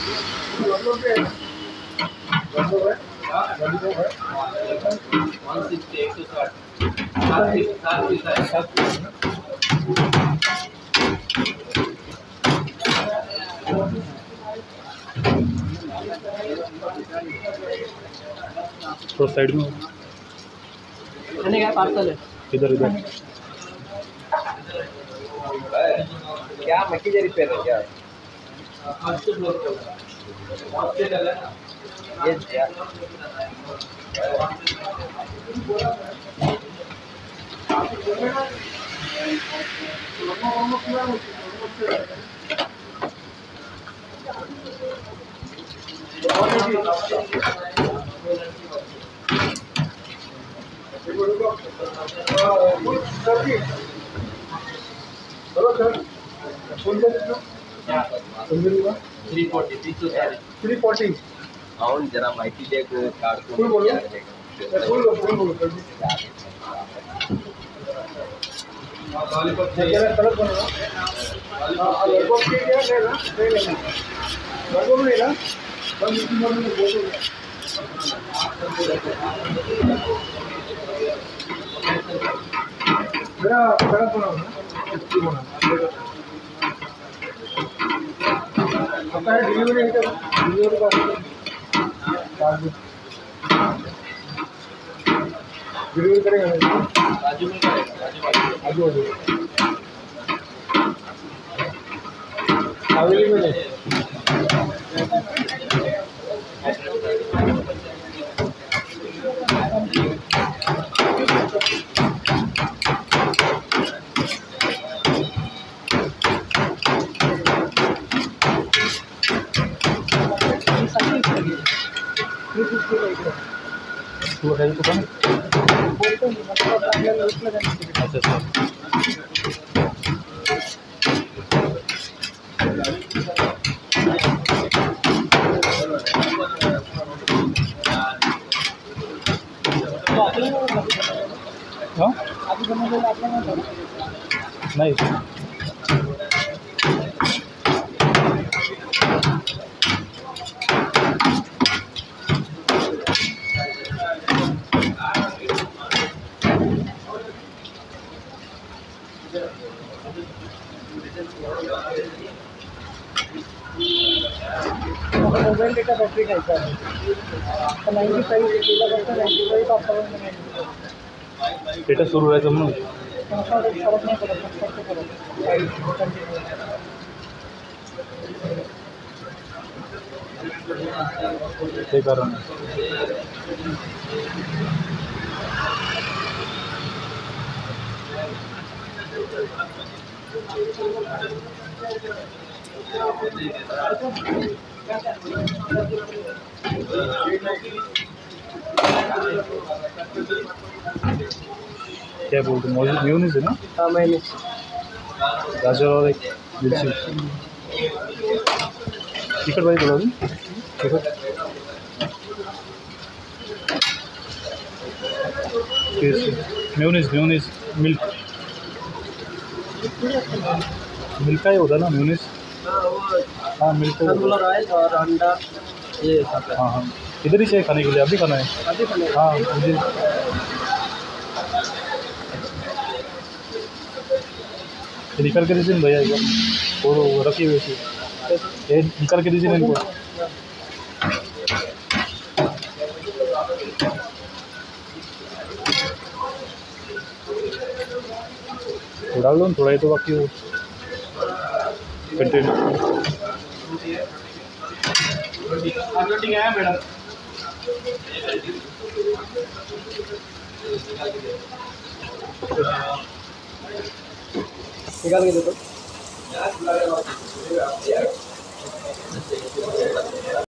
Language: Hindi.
तो साइड में क्या पार्सल है? इधर इधर क्या मक्की जा रिपेयर है क्या? ये क्या? हेलो सर, 340 అవును జరా మైకి డేకు కార్డు फुल बोलो फुल बोलो सर जी जरा कलर बनो हां लगभग के क्या लेना ले लेना लगभग लेना बस इसी में बोलो जरा कलर बनाओ ना इसकी बना आपका डिलीवरी है क्या डिलीवरी का डिलीवरी करेगा రాజు में करेगा आजू आजू हवेली में तो है तो कम बोलते हैं मतलब अगले लूप में जाने के लिए अच्छा हाँ अभी बना दो आप लोगों को नहीं मोबाइल डेटा बैटरी का हिसाब है तो 95 किलो का 95 का आपका डेटा शुरू है तुम फर्क नहीं पड़ा सबसे फर्क के कारण क्या बोलते हैं म्यूनिस है ना? हाँ मैंने गाजर और एक मिर्ची टिकट भाई बोलो टिकट म्यूनिस म्यूनिस मिल्क मिल्क का ही होता है ना म्यूनिस हाँ मिल्क राइस और अंडा ये हाँ हाँ इधर ही चाहिए खाने के लिए अभी खाना है अभी खाने हाँ मुझे निकल के दीजिए भैया एक बार और रखिए वैसे ये निकल के दीजिए इनको डाल दो थोड़ा ही तो बाकी हो कंटेंट मैडम निकाल के दे दो